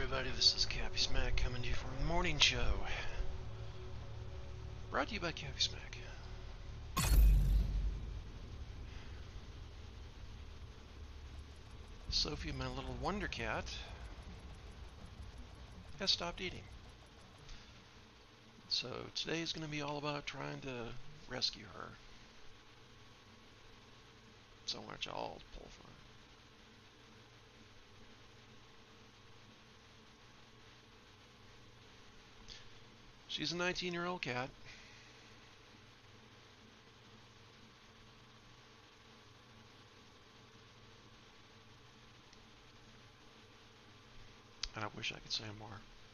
everybody, this is CappySmack coming to you from the morning show. Brought to you by CappySmack. Sophie, my little wonder cat, has stopped eating. So today is going to be all about trying to rescue her. So why don't y'all pull for her? She's a 19-year-old cat. And I wish I could say more.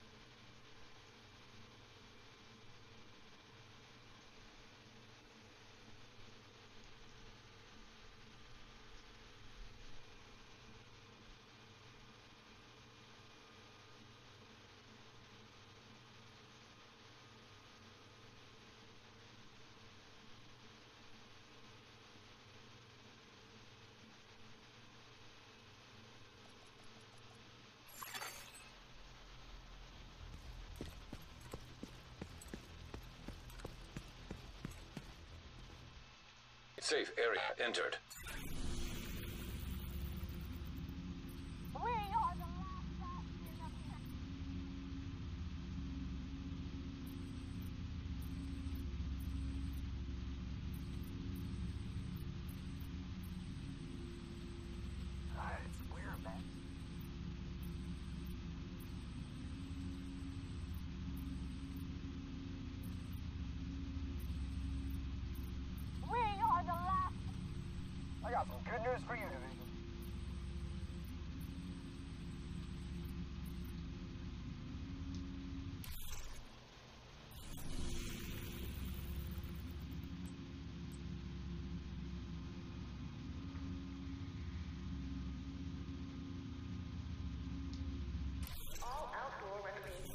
Safe area entered. I got some good news for you, Division. All outdoor recreation.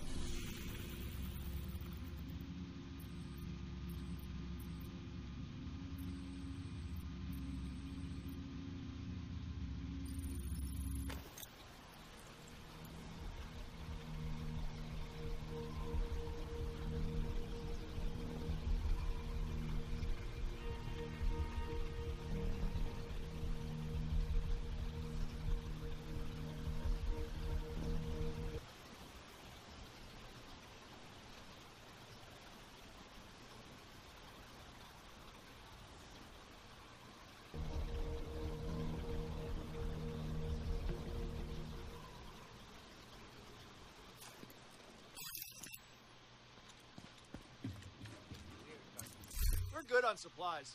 We're good on supplies.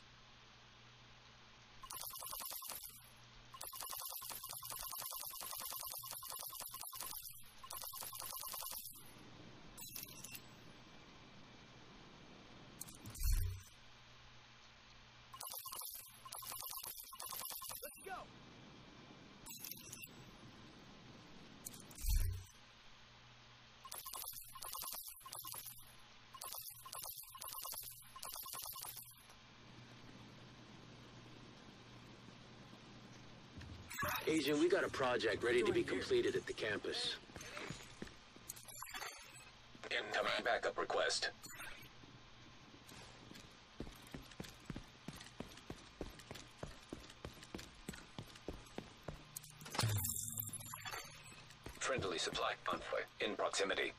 Let's go. Agent, we got a project ready to be completed at the campus. Incoming backup request. Friendly supply convoy in proximity.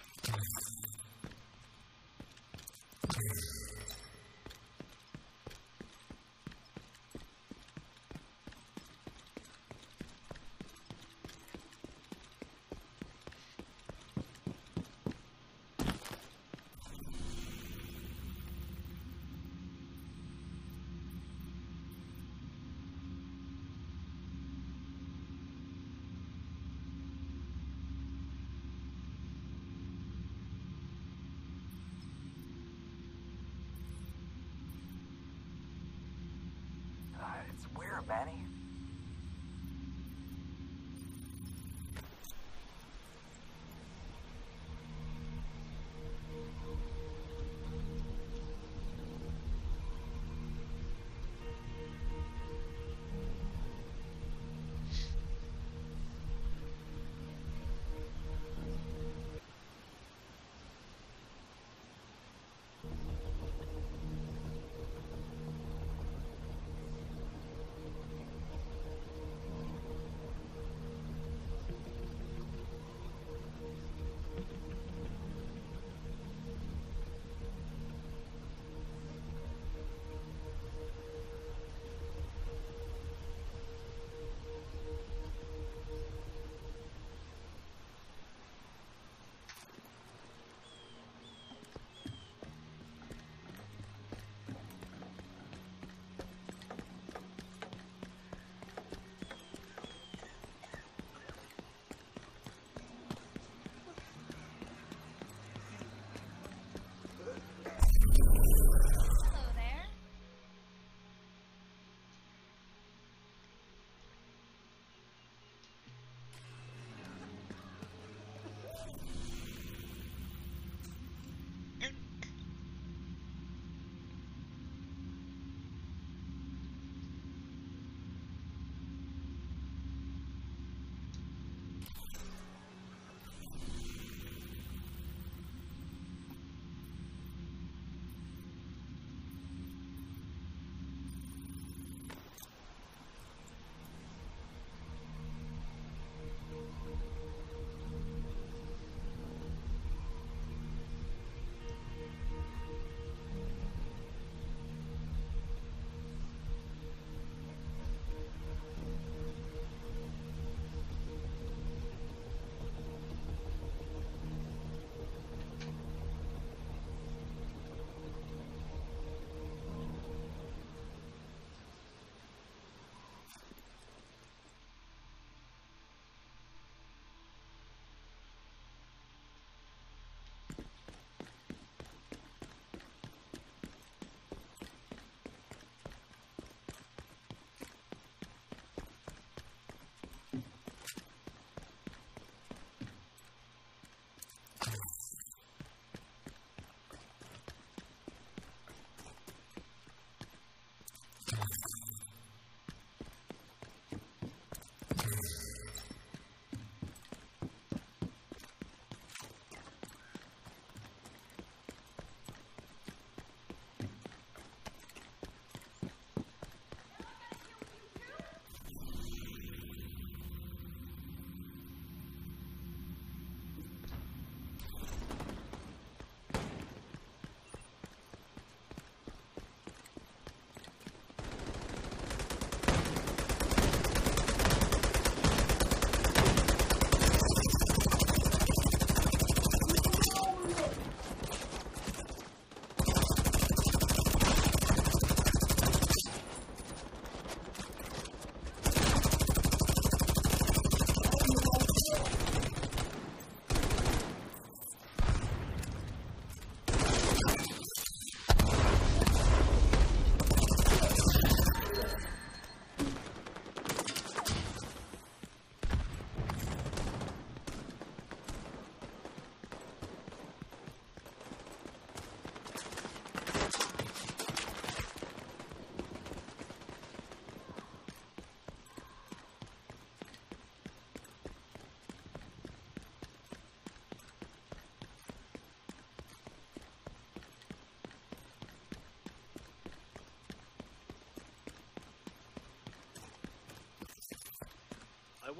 It's where, Manny?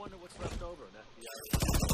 wonder what's left over in FBI.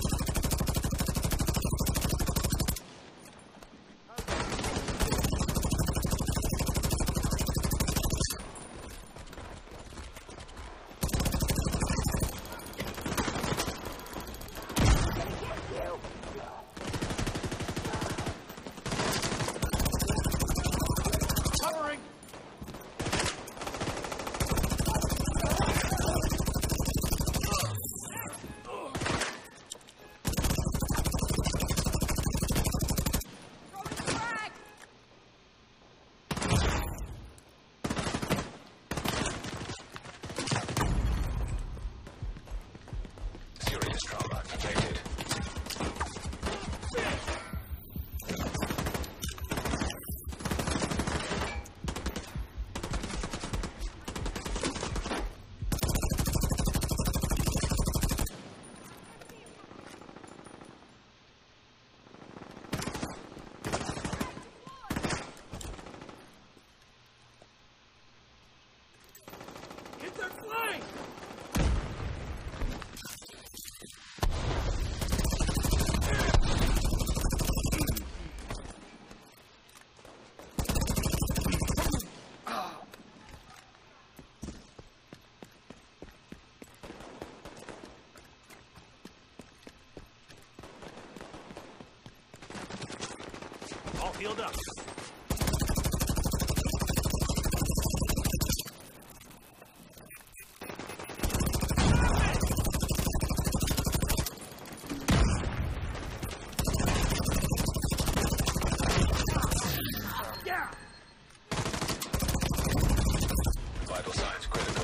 All healed up. Vital signs critical.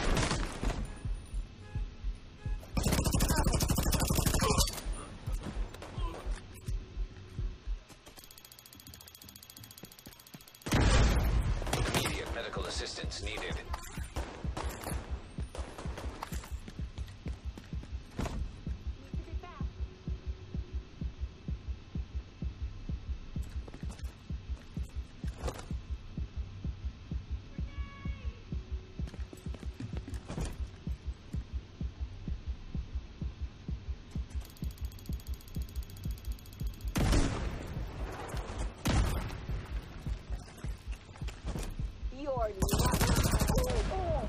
Immediate medical assistance needed. You're not. Oh.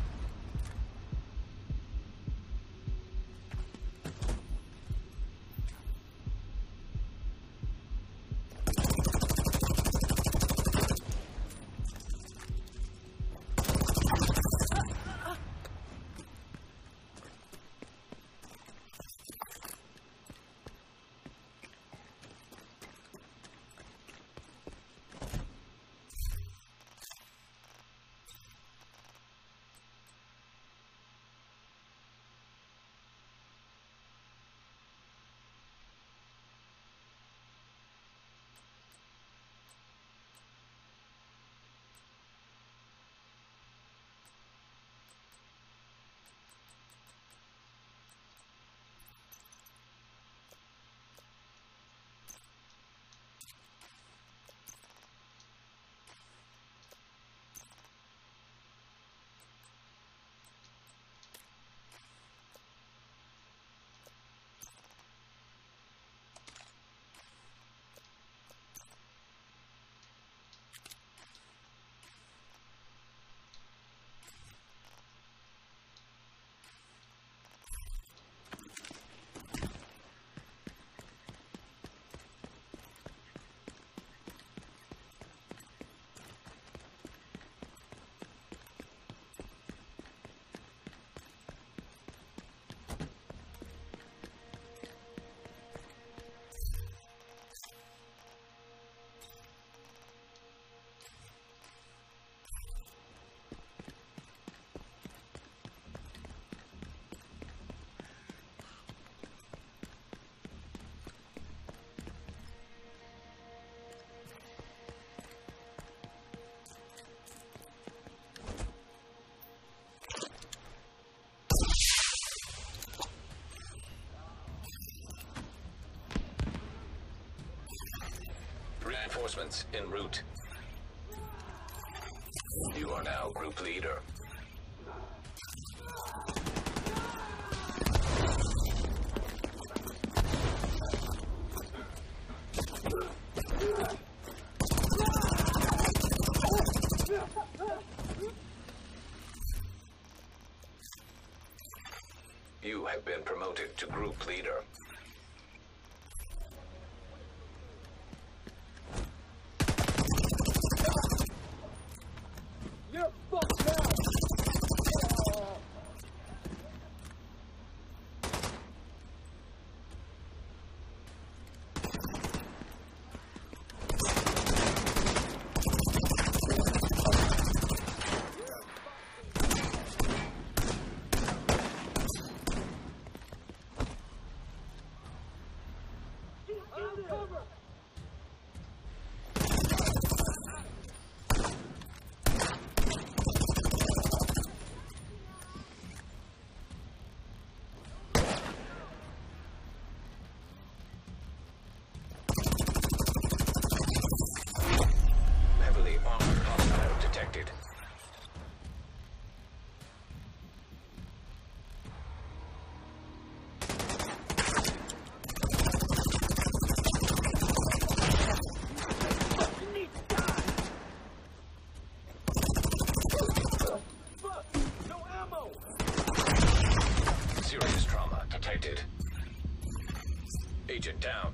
Reinforcements en route. You are now group leader. You have been promoted to group leader. You're fucked now! Heavily armored hostile detected. No ammo! Serious trauma detected. Agent down.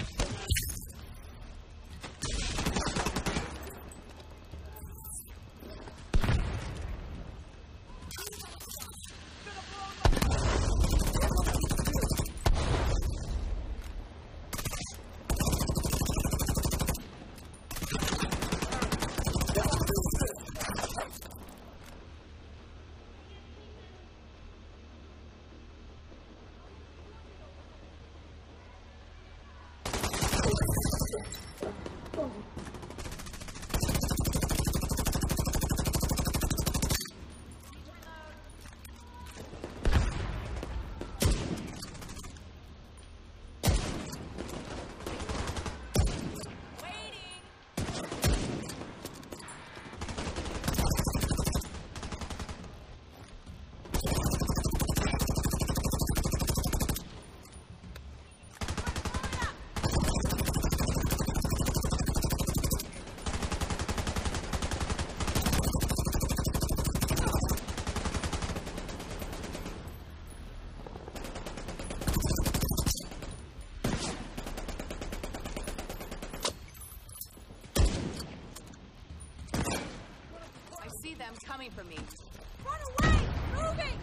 Them coming for me. Run away! Moving!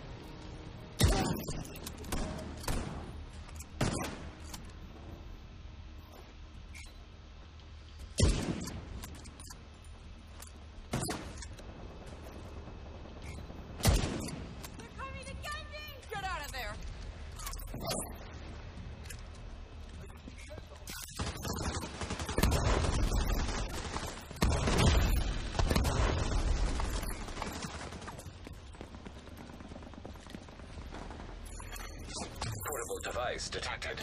They're coming to get me! Get out of there! Portable device detected.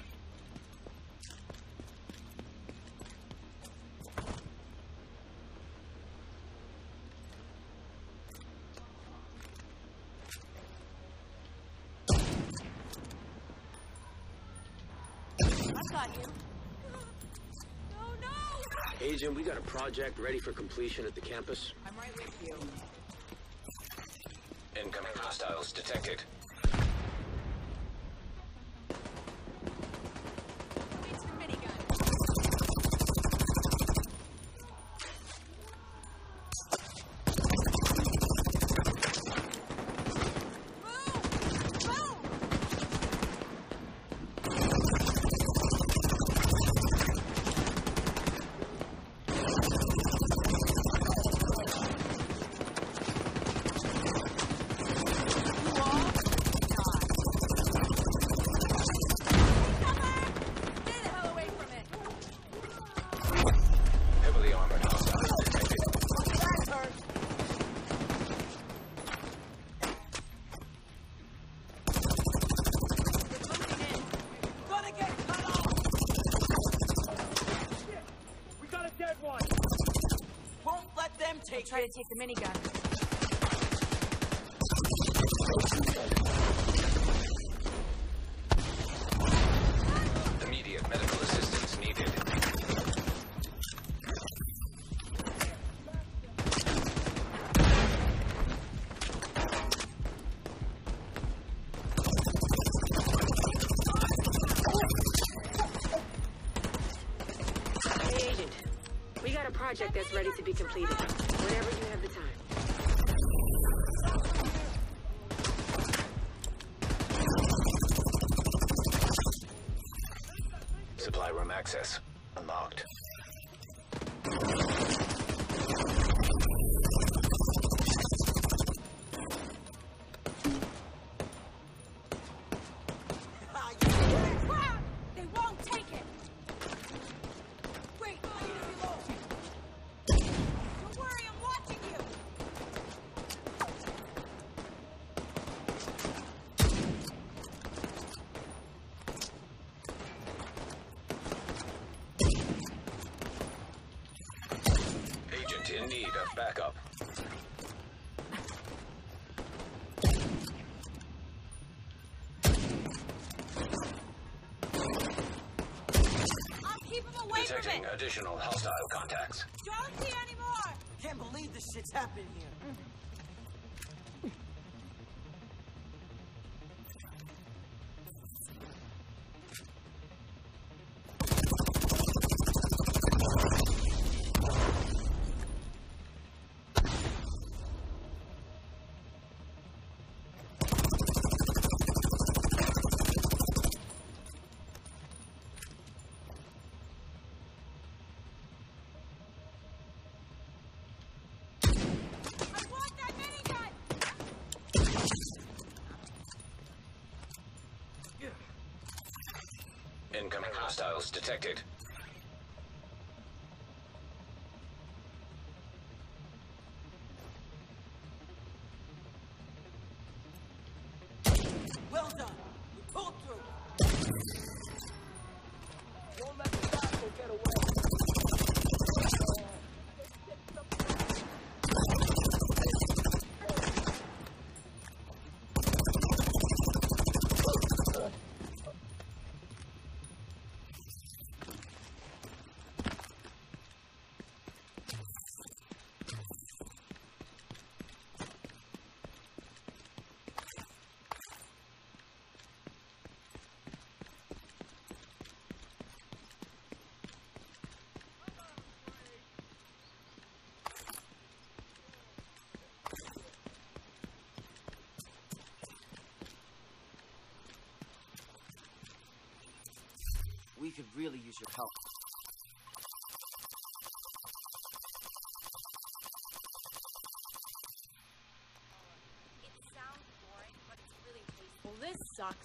I got you. No, no! Agent, we got a project ready for completion at the campus. I'm right with you. Incoming hostiles detected. It's your minigun. Move! Move! Heavily armored hostiles detected. Gonna get cut off! Shit! We got a dead one! Won't let them take Try to take the minigun. Immediate medical assistance needed. that's ready to be completed. Whenever you have the time. Supply room access unlocked. They won't take it! Wait, I need to reload. Don't worry, I'm watching you! Agent in need of backup. I'll keep him away from Detecting it! additional hostile contacts. Don't see anymore! Can't believe this shit's happening here. I want that minigun! Incoming hostiles detected. Well done. You pulled through. Don't let the rascal get away. We could really use your help. It sounds boring, but it's really tasteful. This sucks.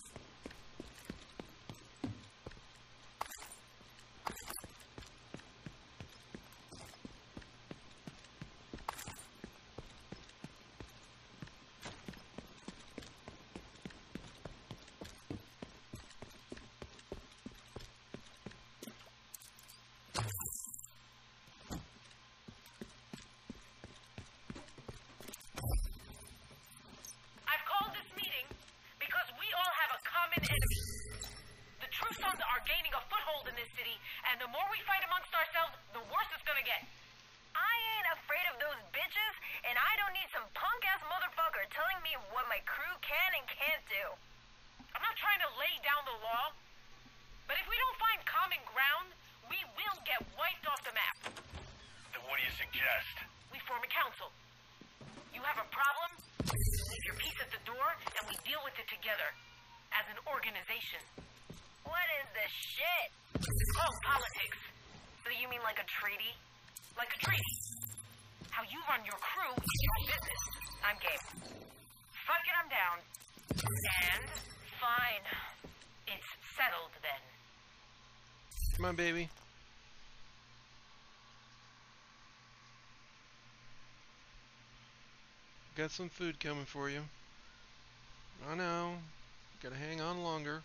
I've called this meeting because we all have a common enemy. The True Sons are gaining a foothold in this city, and the more we fight amongst ourselves, the worse it's gonna get. I ain't afraid of those bitches, and I don't need some punk-ass motherfucker telling me what my crew can and can't do. I'm not trying to lay down the law, but if we don't find common ground, we will get wiped off the map. Then what do you suggest? We form a council. You have a problem? Leave your piece at the door, and we deal with it together. As an organization. What is this shit? It's called politics. So you mean like a treaty? Like a treaty. How you run your crew is your business. I'm game. Fuck it, I'm down. And Fine. it's settled then. Come on, baby. Got some food coming for you. I know. Gotta hang on longer.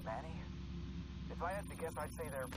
baddie? If I had to guess, I'd say they're...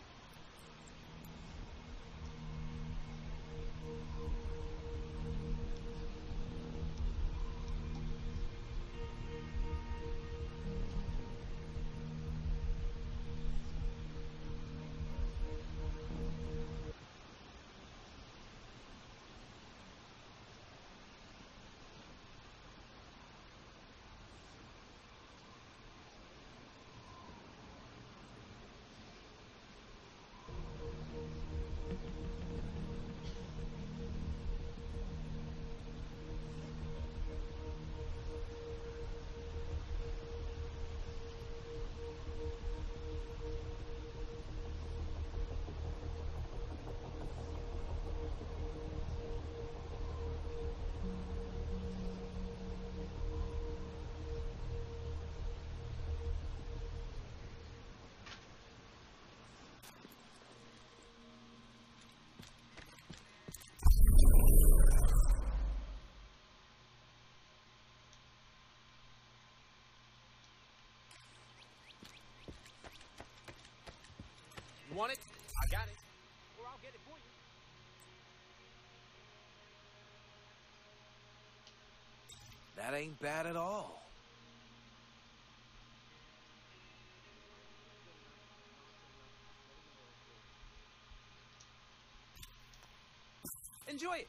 You want it? I got it. Or I'll get it for you. That ain't bad at all. Enjoy it.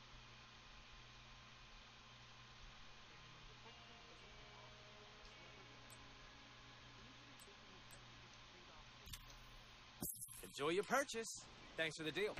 Enjoy your purchase. Thanks for the deal.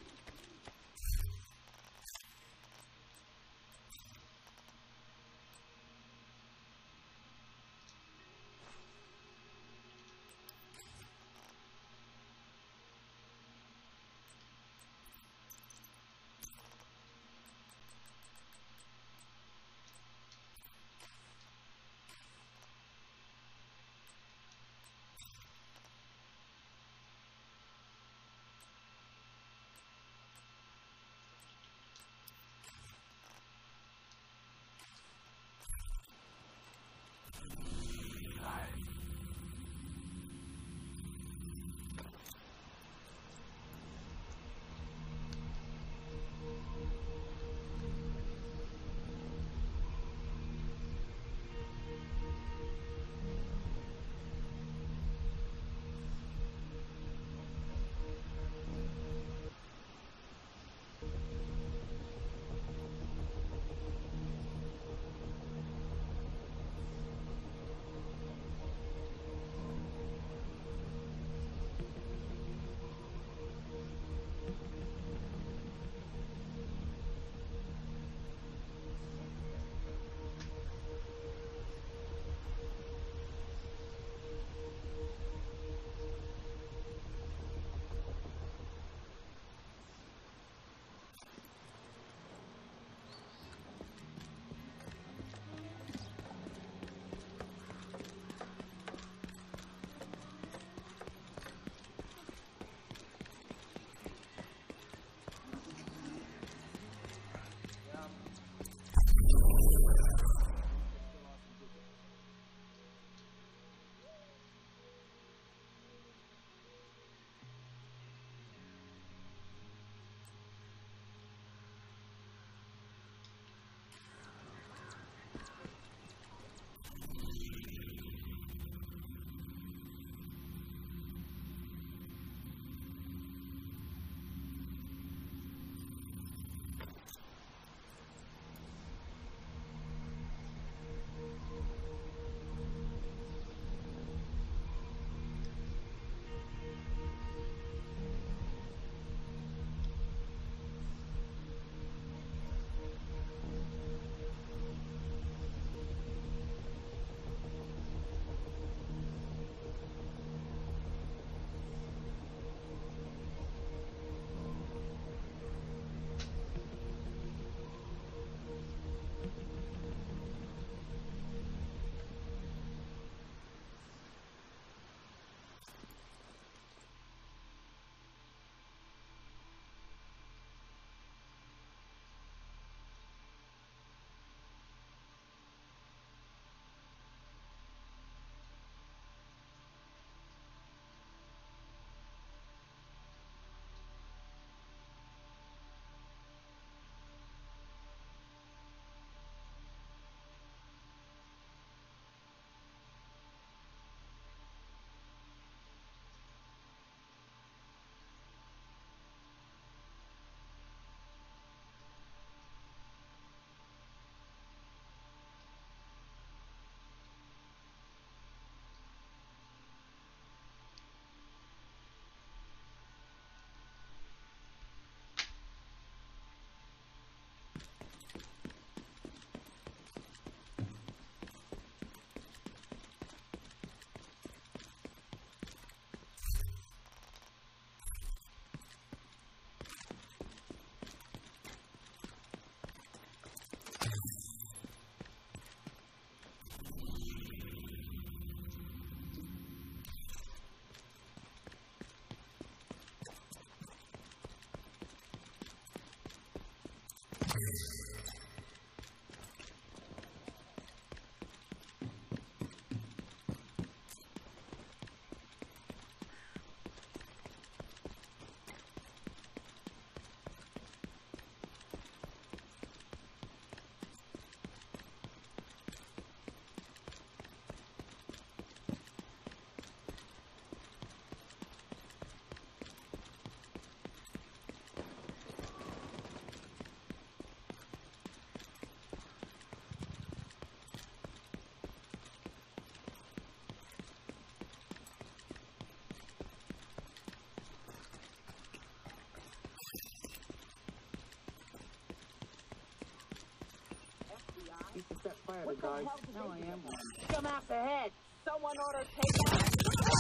What the hell? No, I am one. Come out the head. Someone ought to take out.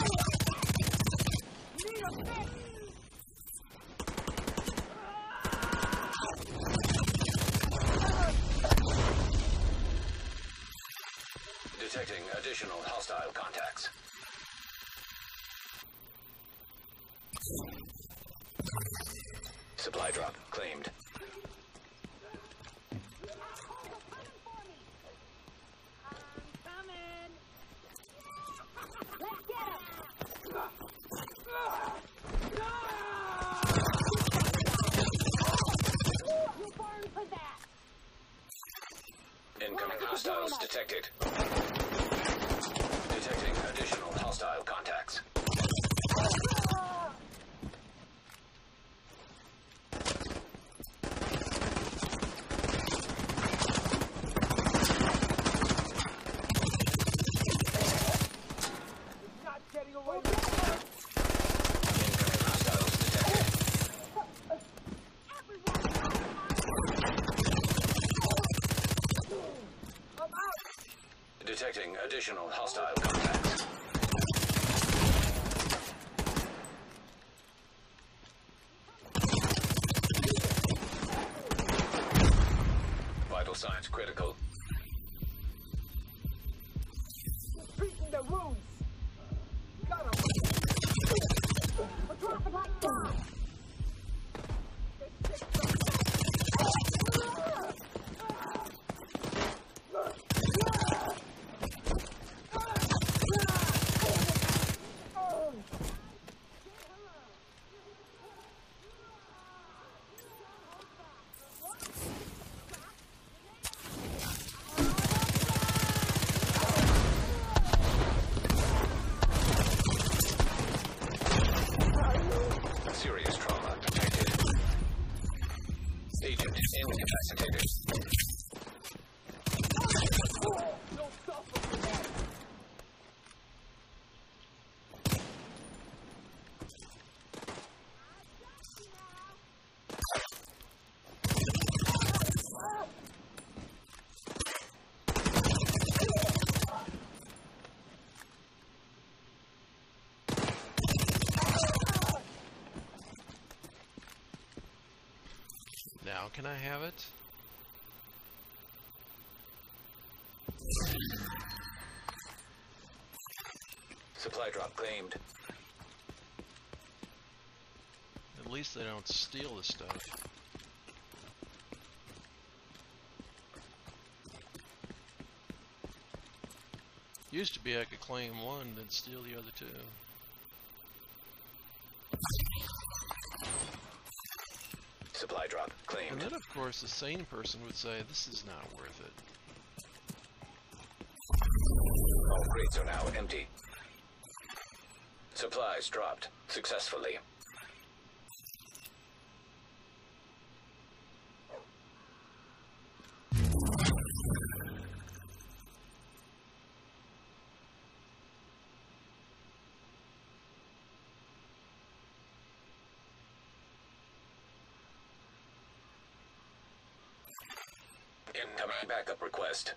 Need a fix. Detecting additional hostile contacts. Supply drop claimed. Incoming hostiles detected. Detecting additional hostile contacts. Not getting away. Incoming hostiles detected. Detecting additional hostile contacts. Vital signs critical. Beating the wounds. Got him. We're dropping like bombs. Serious trauma detected. Agent incapacitated. Now can I have it? Supply drop claimed. At least they don't steal the stuff. Used to be I could claim one, then steal the other two. Supply drop And claimed. then, of course, the sane person would say, this is not worth it. All crates are now empty. Supplies dropped successfully. Incoming backup request.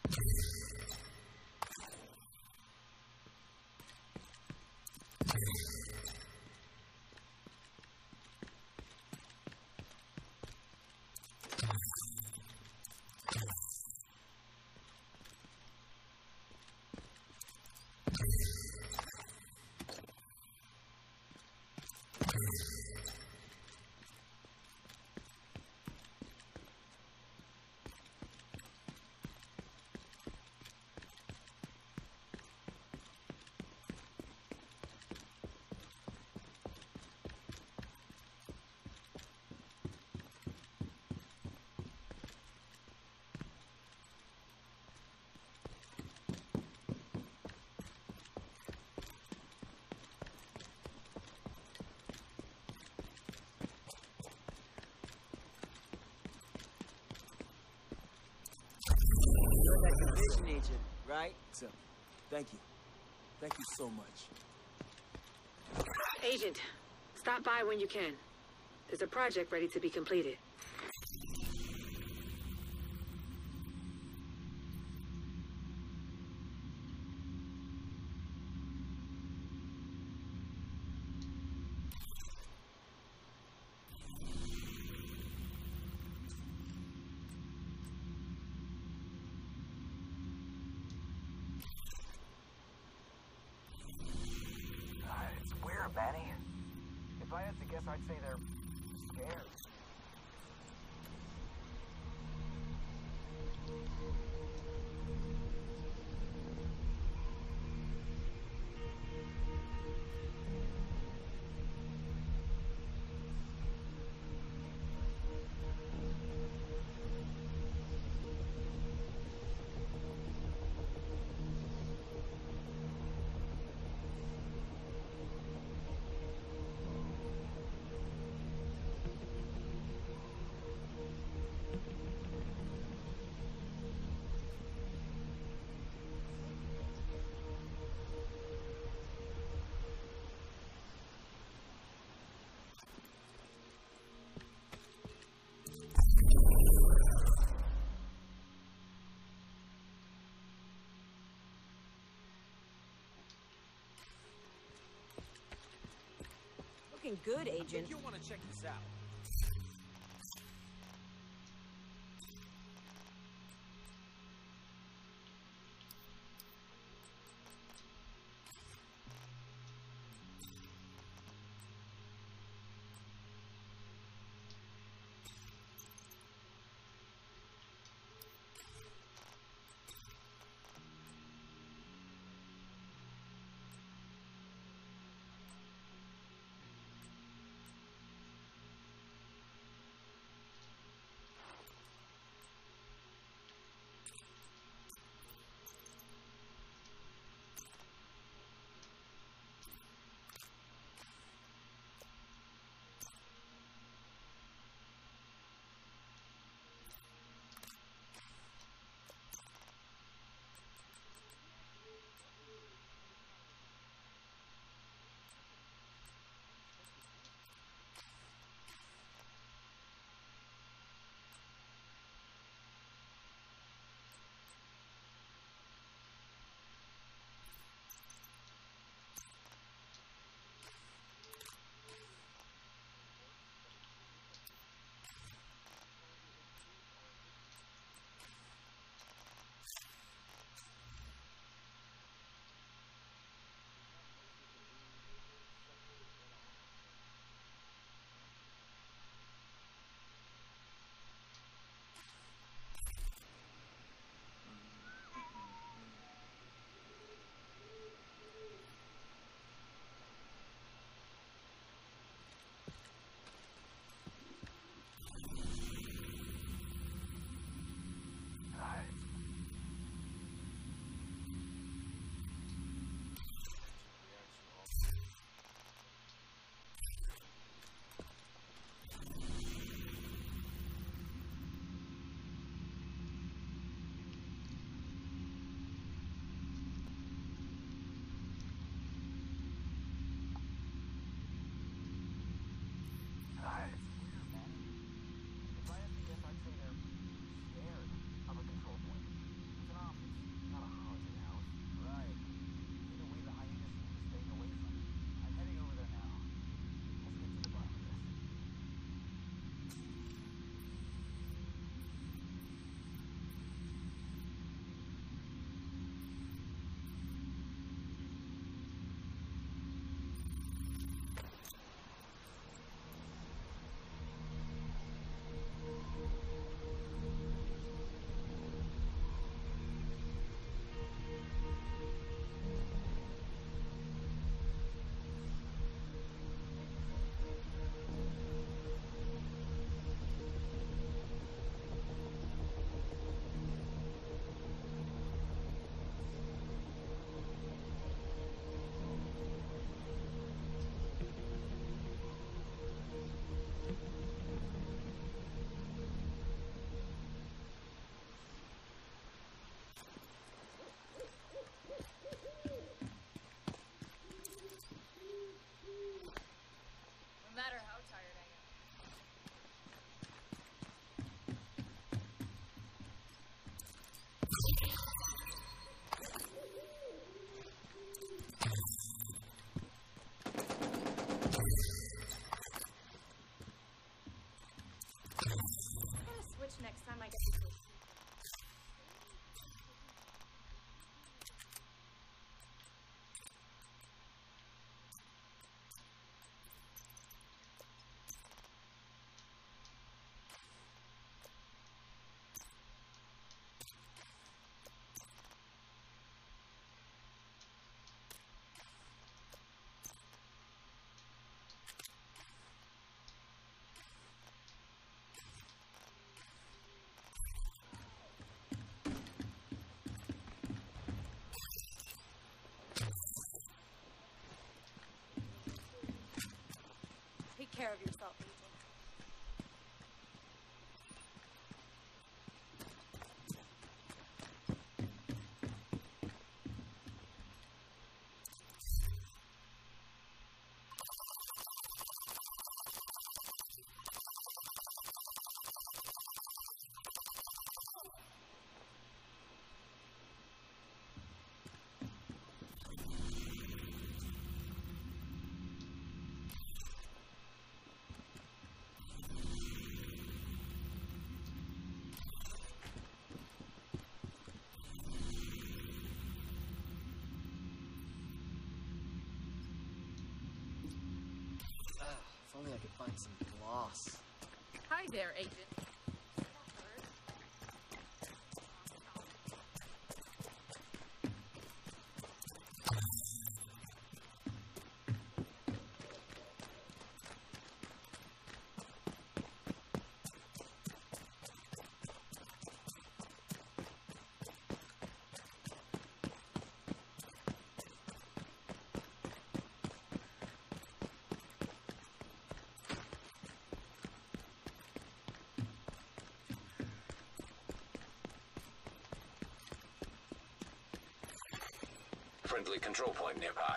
You're that conviction agent, right? So, thank you. Thank you so much. Agent, stop by when you can. There's a project ready to be completed. It's weird, Manny. If I had to guess, I'd say they're scared. Looking good, I Agent. think you'll want to check this out. Next time I get to sleep. Take care of yourself, Agent. If only I could find some gloss. Hi there, Agent. Friendly control point nearby.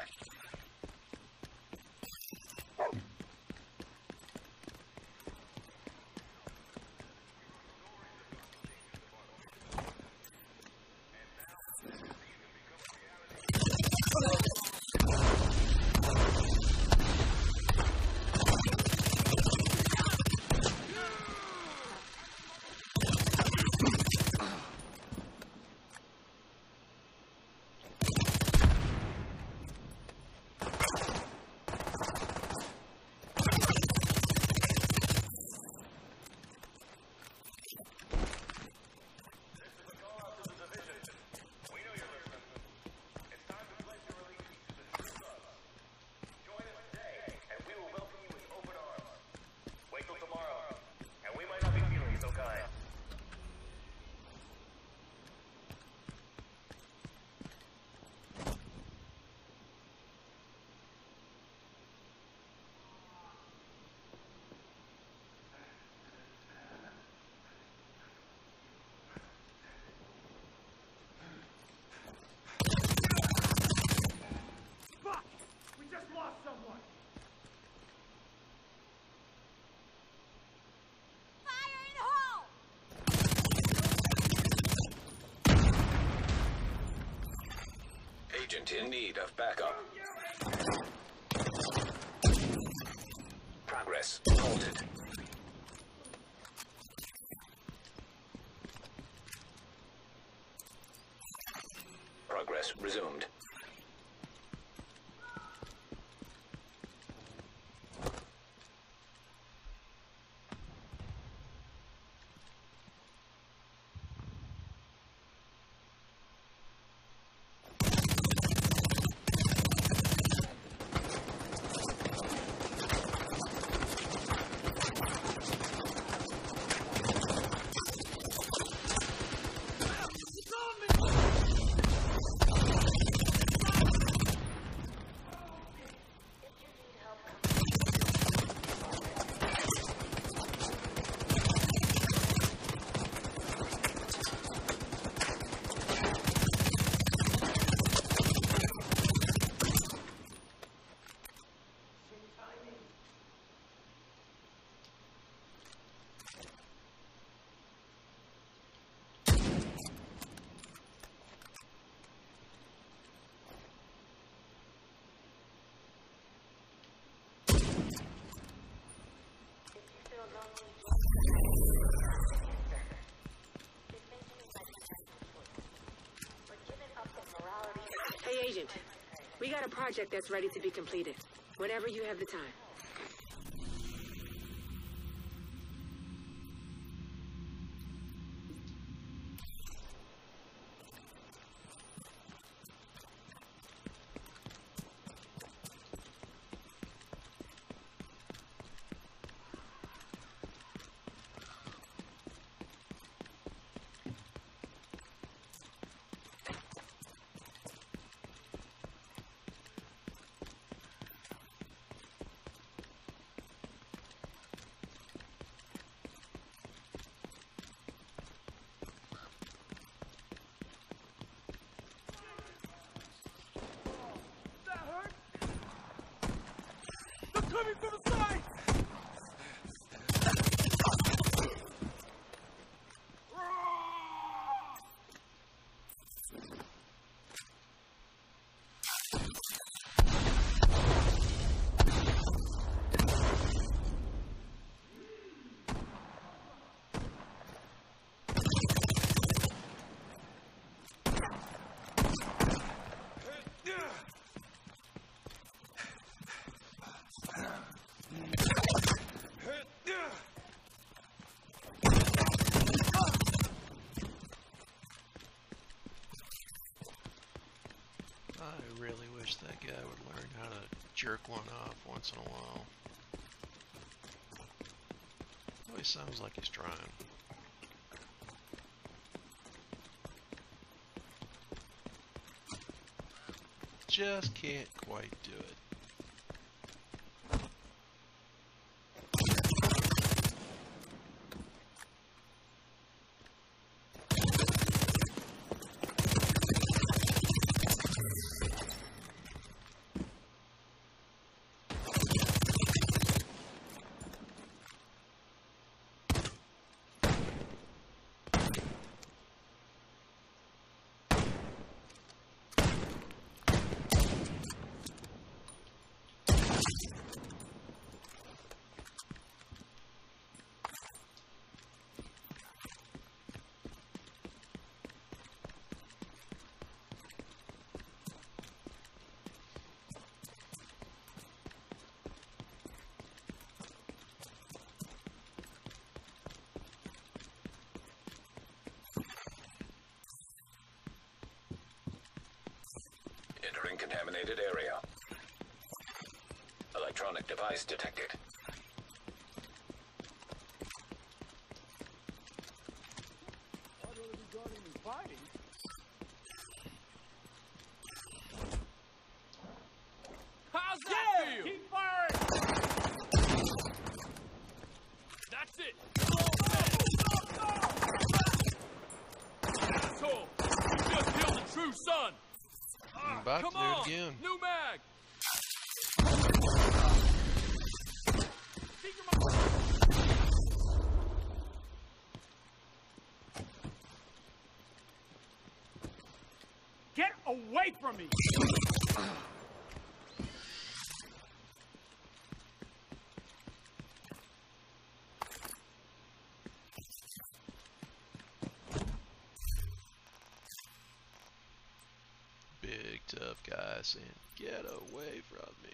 Agent in need of backup. Progress halted. Progress resumed. We got a project that's ready to be completed. Whenever you have the time. Coming from the side! I really wish that guy would learn how to jerk one off once in a while. Well, he sounds like he's trying. Just can't quite do it. Entering contaminated area. Electronic device detected. What are we going to be fighting? How's that feel? Keep firing! That's it! Asshole! You just killed the true son! I'm about Come to do on! it again. New mag! Get away from me! Big tough guy saying, "Get away from me."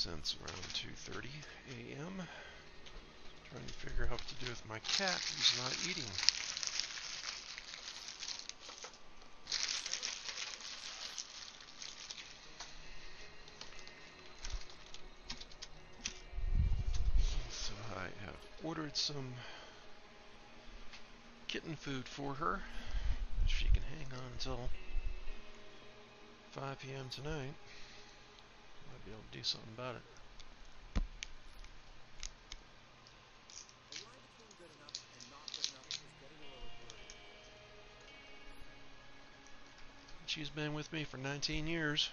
since around 2:30 a.m. trying to figure out what to do with my cat who's not eating. So I have ordered some kitten food for her. If she can hang on until 5 p.m. tonight, might be able to do something about it. The line between good enough and not good enough is getting a little blurry. She's been with me for 19 years.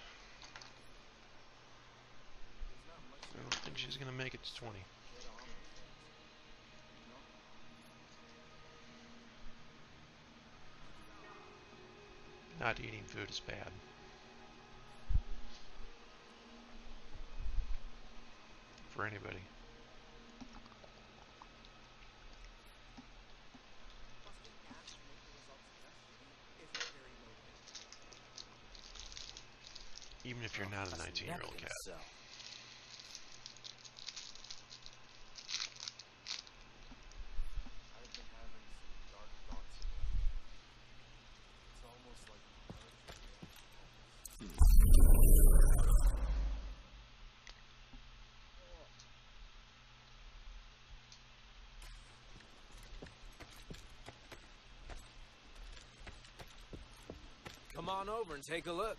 There's not much I don't think she's gonna make it to 20. get on with things, you know? Not eating food is bad. For anybody. Busting ads to make the results less shitty isn't very motivating. Even if you're not a 19-year-old cat. So. I've been having some dark thoughts again. It's almost like the urge to Come on over and take a look.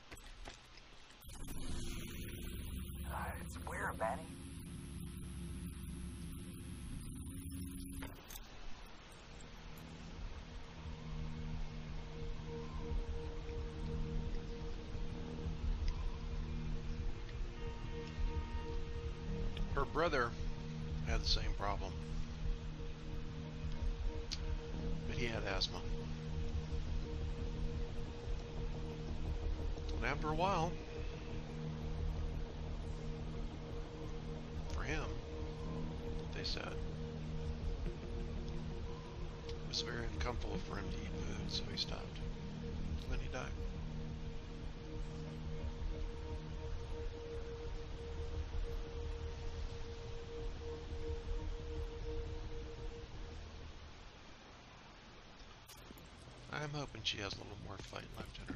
It's where, Benny? Her brother had the same problem, but he had asthma. And after a while, for him, they said, it was very uncomfortable for him to eat food, so he stopped. And then he died. I'm hoping she has a little more fight left in her.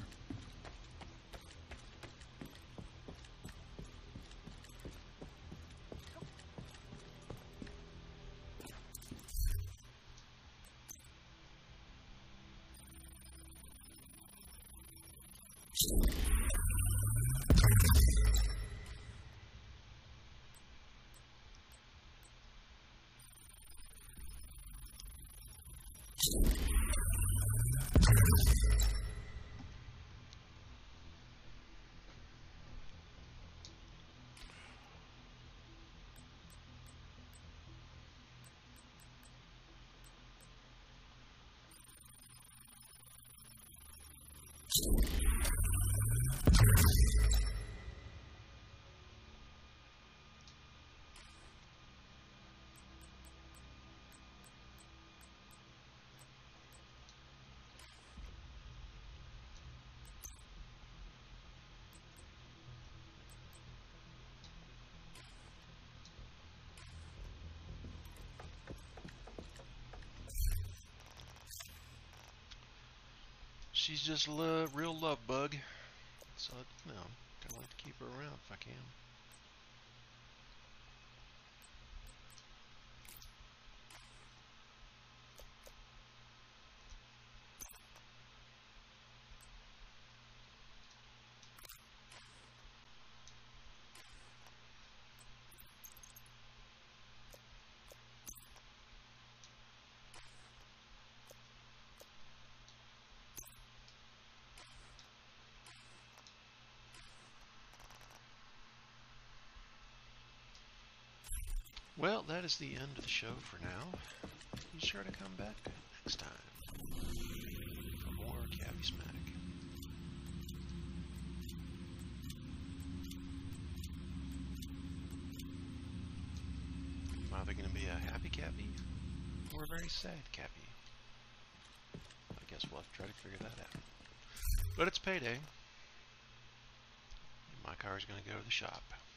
She's just a real love bug, so you know, kind of like to keep her around if I can. Well, that is the end of the show for now. Be sure to come back next time for more CappySmack. I'm either going to be a happy Cappy or a very sad Cappy. I guess we'll have to try to figure that out. But it's payday. My car's going to go to the shop.